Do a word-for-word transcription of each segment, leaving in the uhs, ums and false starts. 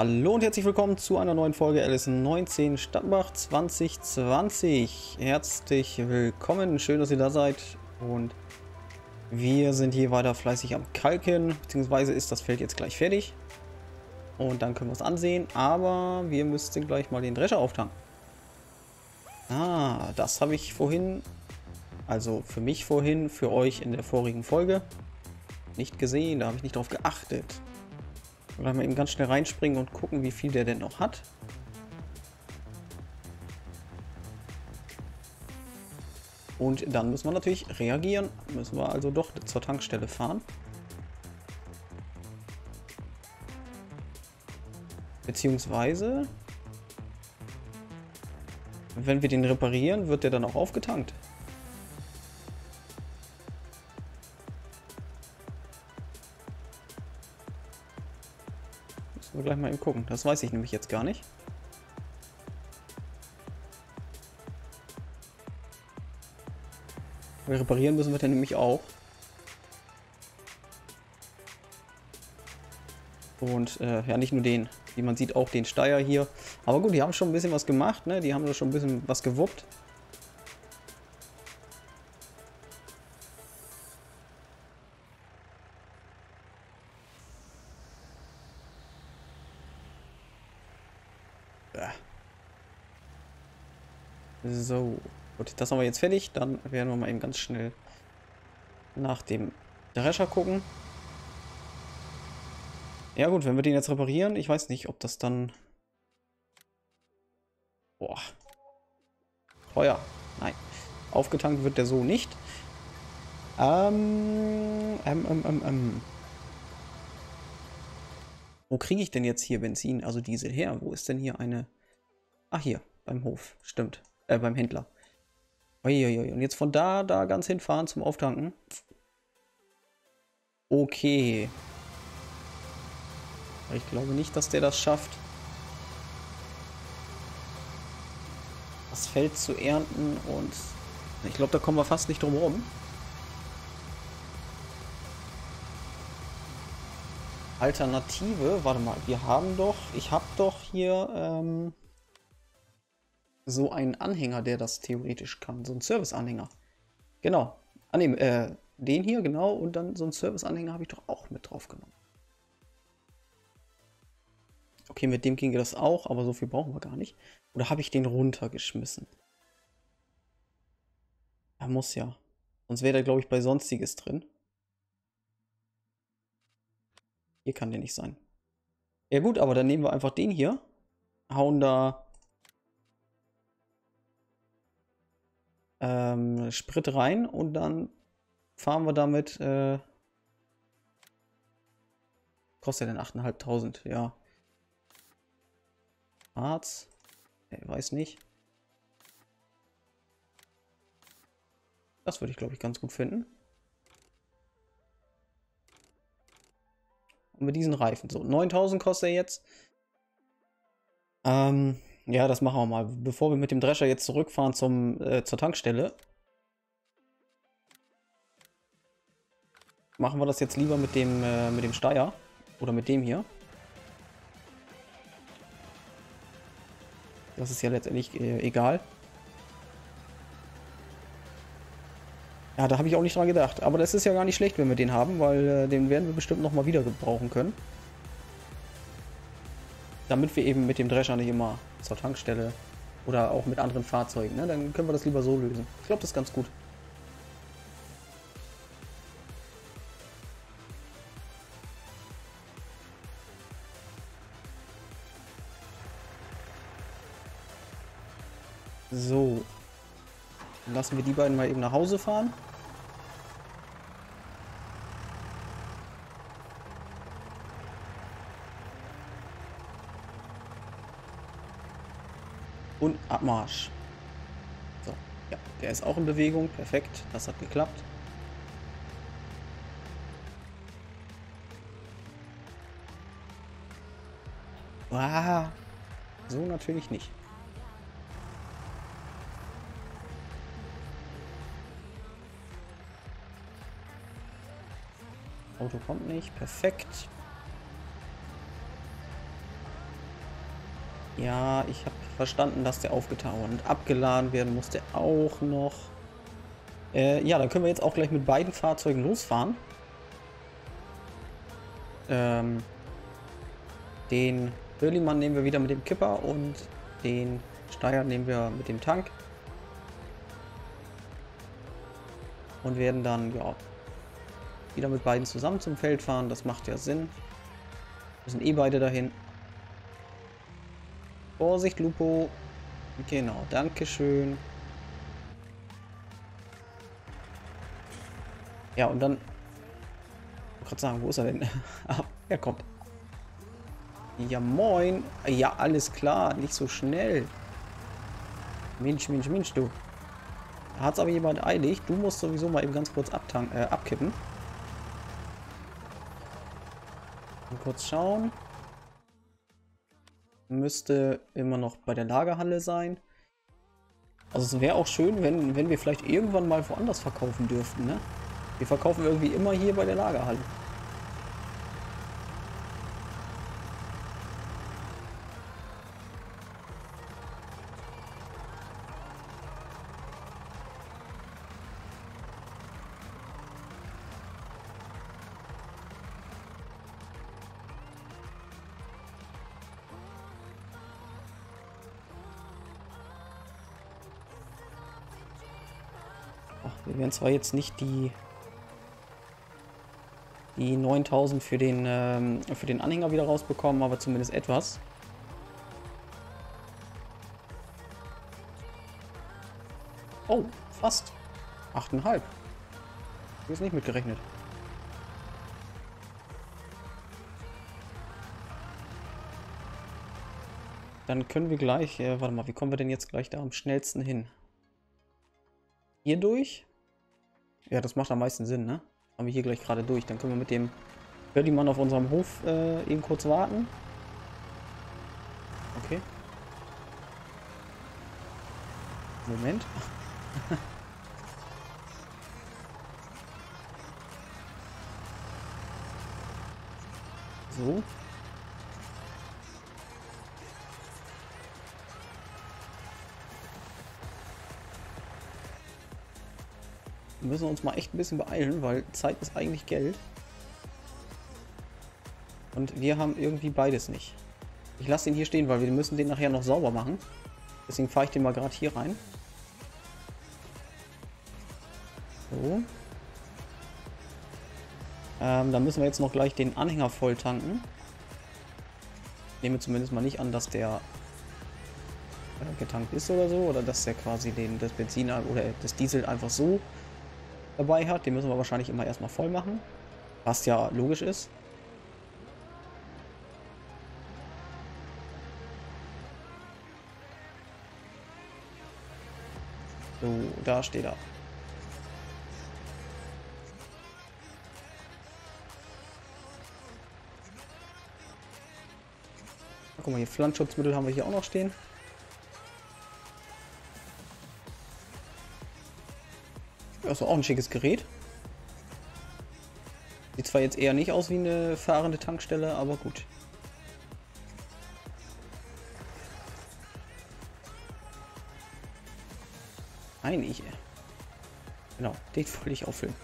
Hallo und herzlich willkommen zu einer neuen Folge L S neunzehn Stadtbach zwanzig zwanzig. Herzlich willkommen, schön, dass ihr da seid. Und wir sind hier weiter fleißig am Kalken, beziehungsweise ist das Feld jetzt gleich fertig. Und dann können wir es ansehen, aber wir müssten gleich mal den Drescher auftanken. Ah, das habe ich vorhin, also für mich vorhin, für euch in der vorigen Folge nicht gesehen, da habe ich nicht drauf geachtet. Gleich mal eben ganz schnell reinspringen und gucken, wie viel der denn noch hat. Und dann müssen wir natürlich reagieren. Müssen wir also doch zur Tankstelle fahren. Beziehungsweise, wenn wir den reparieren, wird der dann auch aufgetankt. Müssen wir gleich mal eben gucken. Das weiß ich nämlich jetzt gar nicht. Wir reparieren müssen wir den nämlich auch. Und äh, ja, nicht nur den. Wie man sieht, auch den Steier hier. Aber gut, die haben schon ein bisschen was gemacht, ne? Die haben da schon ein bisschen was gewuppt. So, gut, das haben wir jetzt fertig. Dann werden wir mal eben ganz schnell nach dem Drescher gucken. Ja gut, wenn wir den jetzt reparieren, ich weiß nicht, ob das dann... Boah. Teuer. Nein. Aufgetankt wird der so nicht. Ähm, ähm, ähm, ähm, ähm. Wo kriege ich denn jetzt hier Benzin, also Diesel her? Wo ist denn hier eine... Ach, hier, beim Hof. Stimmt. Äh, beim Händler. Uiuiui. Und jetzt von da, da ganz hinfahren zum Auftanken. Okay. Ich glaube nicht, dass der das schafft, das Feld zu ernten, und ich glaube, da kommen wir fast nicht drum rum. Alternative, warte mal, wir haben doch, ich habe doch hier ähm, so einen Anhänger, der das theoretisch kann, so einen Service-Anhänger. Genau, ah, ne, äh, den hier, genau, und dann so einen Service-Anhänger habe ich doch auch mit drauf genommen. Okay, mit dem ginge das auch, aber so viel brauchen wir gar nicht. Oder habe ich den runtergeschmissen? Er muss ja. Sonst wäre der, glaube ich, bei Sonstiges drin. Hier kann der nicht sein. Ja gut, aber dann nehmen wir einfach den hier. Hauen da ähm, Sprit rein und dann fahren wir damit. Äh, kostet ja denn achttausendfünfhundert? Ja. Harz. Ich weiß nicht. Das würde ich, glaube ich, ganz gut finden. Und mit diesen Reifen. So, neuntausend kostet er jetzt. Ähm, ja, das machen wir mal. Bevor wir mit dem Drescher jetzt zurückfahren zum, äh, zur Tankstelle, machen wir das jetzt lieber mit dem, äh, mit dem Steier. Oder mit dem hier. Das ist ja letztendlich äh, egal. Ja, da habe ich auch nicht dran gedacht. Aber das ist ja gar nicht schlecht, wenn wir den haben, weil äh, den werden wir bestimmt noch mal wieder gebrauchen können. Damit wir eben mit dem Drescher nicht immer zur Tankstelle oder auch mit anderen Fahrzeugen, ne? Dann können wir das lieber so lösen. Ich glaube, das ist ganz gut. So. Dann lassen wir die beiden mal eben nach Hause fahren. Und Abmarsch. So, ja, der ist auch in Bewegung. Perfekt, das hat geklappt. Ah, so natürlich nicht. Auto kommt nicht. Perfekt. Ja, ich habe verstanden, dass der aufgetaucht und abgeladen werden muss der auch noch. Äh, ja, dann können wir jetzt auch gleich mit beiden Fahrzeugen losfahren. Ähm, den Hurlimann nehmen wir wieder mit dem Kipper und den Steyr nehmen wir mit dem Tank. Und werden dann, ja, wieder mit beiden zusammen zum Feld fahren. Das macht ja Sinn. Wir sind eh beide dahin. Vorsicht, Lupo. Genau, dankeschön. Ja, und dann... Ich wollte gerade sagen, wo ist er denn? Ah, er kommt. Ja, moin. Ja, alles klar. Nicht so schnell. Mensch, Mensch, Mensch, du. Da hat es aber jemand eilig. Du musst sowieso mal eben ganz kurz abtank äh, abkippen. Mal kurz schauen. Müsste immer noch bei der Lagerhalle sein. Also es wäre auch schön, wenn, wenn wir vielleicht irgendwann mal woanders verkaufen dürften, ne? Wir verkaufen irgendwie immer hier bei der Lagerhalle. Wir werden zwar jetzt nicht die, die neuntausend für den, ähm, für den Anhänger wieder rausbekommen, aber zumindest etwas. Oh, fast. acht Komma fünf. Ich habe nicht mitgerechnet. Dann können wir gleich, äh, warte mal, wie kommen wir denn jetzt gleich da am schnellsten hin? Hier durch? Ja, das macht am meisten Sinn, ne? Haben wir hier gleich gerade durch. Dann können wir mit dem Hurlimann auf unserem Hof äh, eben kurz warten. Okay. Moment. So. Wir müssen uns mal echt ein bisschen beeilen, weil Zeit ist eigentlich Geld. Und wir haben irgendwie beides nicht. Ich lasse den hier stehen, weil wir müssen den nachher noch sauber machen. Deswegen fahre ich den mal gerade hier rein. So. Ähm, dann müssen wir jetzt noch gleich den Anhänger voll tanken. Ich nehme zumindest mal nicht an, dass der äh, getankt ist oder so. Oder dass der quasi den, das Benzin oder das Diesel einfach so dabei hat. Den müssen wir wahrscheinlich immer erstmal voll machen. Was ja logisch ist. So, da steht er. Guck mal, hier Pflanzenschutzmittel haben wir hier auch noch stehen. Das ist auch ein schickes Gerät. Sieht zwar jetzt eher nicht aus wie eine fahrende Tankstelle, aber gut. Nein, ich. Genau, den wollte ich auffüllen.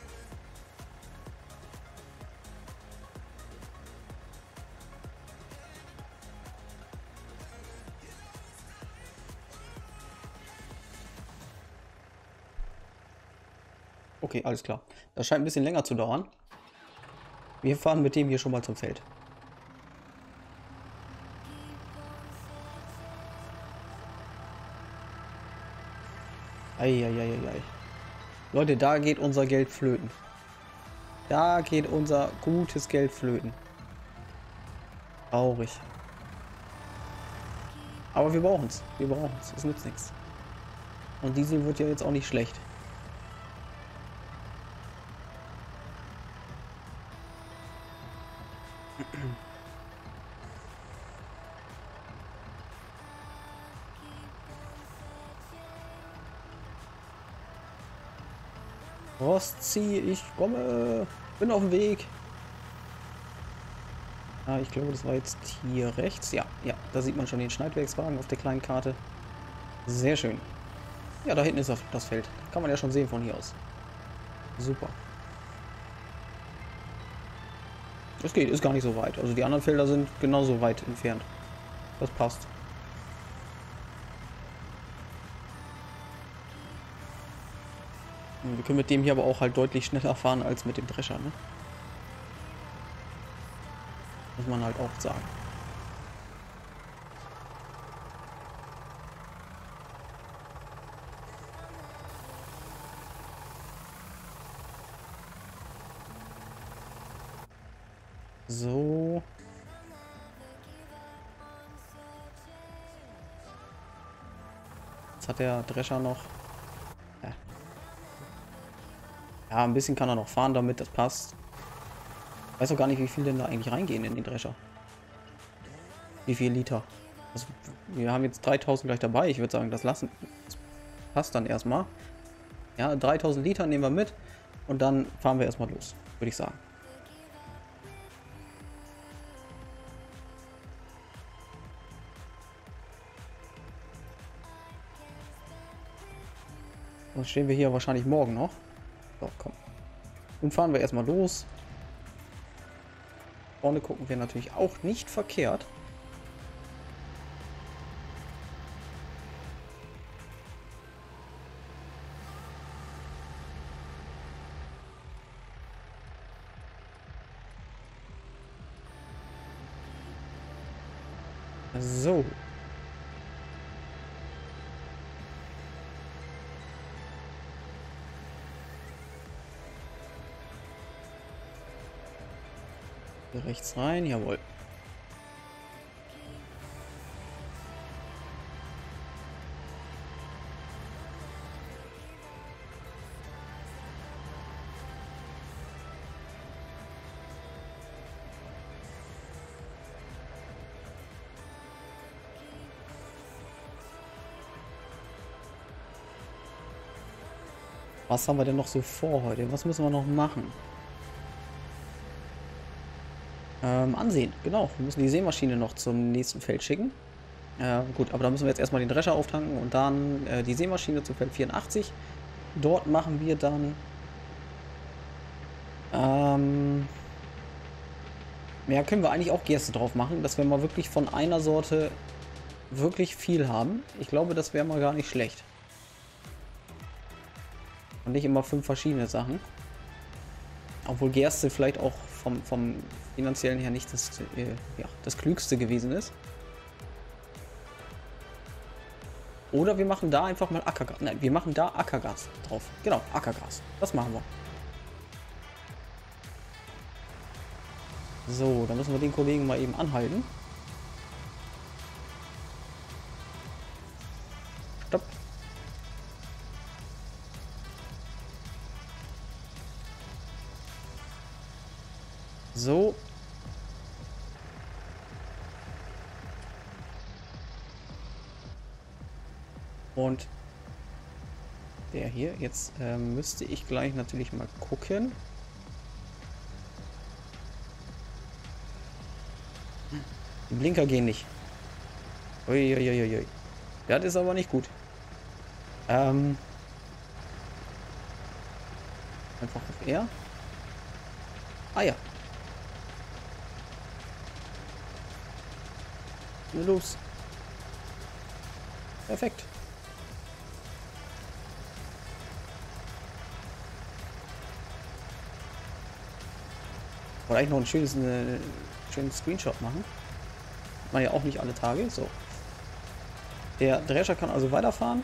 Okay, alles klar. Das scheint ein bisschen länger zu dauern. Wir fahren mit dem hier schon mal zum Feld. Eieieiei. Leute, da geht unser Geld flöten. Da geht unser gutes Geld flöten. Traurig. Aber wir brauchen es. Wir brauchen es. Es nützt nichts. Und Diesel wird ja jetzt auch nicht schlecht. Rossi, ich komme. Bin auf dem Weg. Ah, ich glaube, das war jetzt hier rechts. Ja, ja, da sieht man schon den Schneidwerkswagen auf der kleinen Karte. Sehr schön. Ja, da hinten ist das, das Feld. Kann man ja schon sehen von hier aus. Super. Das geht, ist gar nicht so weit. Also die anderen Felder sind genauso weit entfernt. Das passt. Und wir können mit dem hier aber auch halt deutlich schneller fahren als mit dem Drescher, ne? Muss man halt auch sagen. So. Jetzt hat der Drescher noch. Ja. Ja, ein bisschen kann er noch fahren, damit das passt. Ich weiß auch gar nicht, wie viel denn da eigentlich reingehen in den Drescher. Wie viel Liter? Also, wir haben jetzt dreitausend gleich dabei. Ich würde sagen, das lassen. Das passt dann erstmal. Ja, dreitausend Liter nehmen wir mit. Und dann fahren wir erstmal los, würde ich sagen. Sonst stehen wir hier wahrscheinlich morgen noch. So, komm. Nun fahren wir erstmal los. Vorne gucken wir natürlich auch nicht verkehrt. So. Hier rechts rein, jawohl. Was haben wir denn noch so vor heute? Was müssen wir noch machen? Ähm, ansehen, genau. Wir müssen die Sämaschine noch zum nächsten Feld schicken. Äh, gut, aber da müssen wir jetzt erstmal den Drescher auftanken und dann äh, die Sämaschine zum Feld vierundachtzig. Dort machen wir dann... Ähm, ja, können wir eigentlich auch Gerste drauf machen, dass wir mal wirklich von einer Sorte wirklich viel haben. Ich glaube, das wäre mal gar nicht schlecht. Und nicht immer fünf verschiedene Sachen. Obwohl Gerste vielleicht auch vom, vom finanziellen her nicht das, äh, ja, das Klügste gewesen ist. Oder wir machen da einfach mal Ackergas. Nein, wir machen da Ackergas drauf. Genau, Ackergas. Das machen wir. So, dann müssen wir den Kollegen mal eben anhalten. Stopp. So. Und der hier, jetzt ähm, müsste ich gleich natürlich mal gucken. Die Blinker gehen nicht. Uiuiuiui. Das ist aber nicht gut. Ähm. Einfach auf R. Ah ja. Los. Perfekt. Wollte eigentlich noch ein schönes, eine, schönen Screenshot machen. Hat man ja auch nicht alle Tage. So. Der Drescher kann also weiterfahren.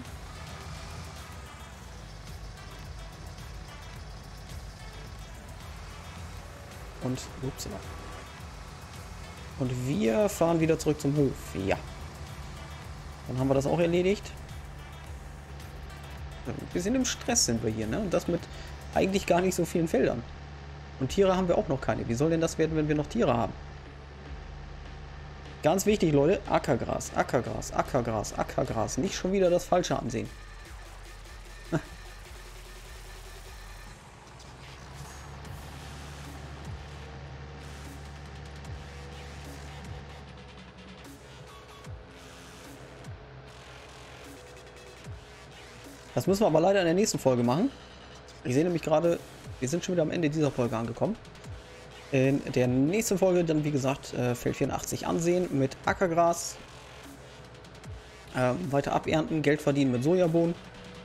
Und, ups, und wir fahren wieder zurück zum Hof. Ja. Dann haben wir das auch erledigt. Ein bisschen im Stress sind wir hier, ne? Und das mit eigentlich gar nicht so vielen Feldern. Und Tiere haben wir auch noch keine. Wie soll denn das werden, wenn wir noch Tiere haben? Ganz wichtig, Leute. Ackergras, Ackergras, Ackergras, Ackergras. Nicht schon wieder das Falsche ansehen. Das müssen wir aber leider in der nächsten Folge machen. Ich sehe nämlich gerade, wir sind schon wieder am Ende dieser Folge angekommen. In der nächsten Folge dann, wie gesagt, äh, Feld vierundachtzig ansehen mit Ackergras. Äh, weiter abernten, Geld verdienen mit Sojabohnen.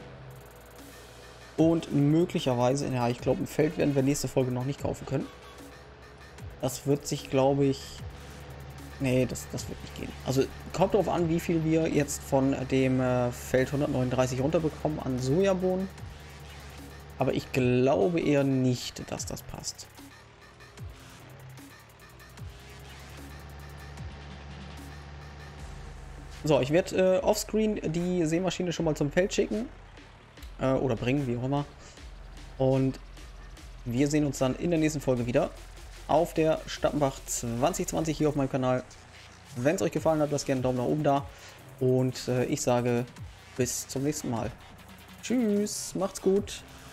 Und möglicherweise, ja, ich glaube, ein Feld werden wir nächste Folge noch nicht kaufen können. Das wird sich, glaube ich... Nee, das, das wird nicht gehen. Also kommt darauf an, wie viel wir jetzt von dem äh, Feld hundertneununddreißig runterbekommen an Sojabohnen. Aber ich glaube eher nicht, dass das passt. So, ich werde äh, offscreen die Sämaschine schon mal zum Feld schicken. Äh, oder bringen, wie auch immer. Und wir sehen uns dann in der nächsten Folge wieder. Auf der Stappenbach zwanzig zwanzig hier auf meinem Kanal. Wenn es euch gefallen hat, lasst gerne einen Daumen nach oben da. Und äh, ich sage bis zum nächsten Mal. Tschüss, macht's gut.